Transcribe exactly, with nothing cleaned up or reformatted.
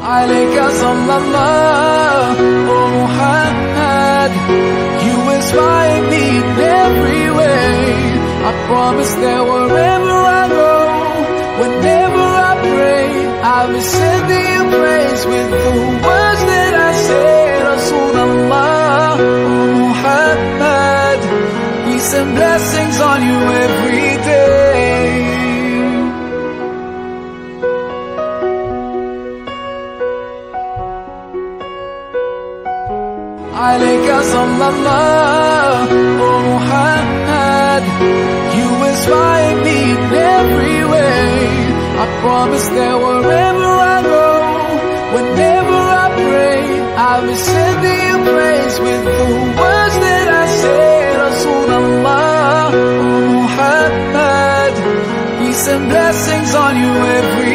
عليك صلى الله Muhammad. You inspire me in every way. I promise that wherever I go, whenever I pray, I'll be sending you praise with the words that I say. Rasulullah Muhammad, peace and blessings on you every day. عليك صلى الله Muhammad. You inspire me in every way. I promise that wherever I go, whenever I pray, I'll be sending you praise with the words that I say. Rasulullah Muhammad, peace and blessings on you every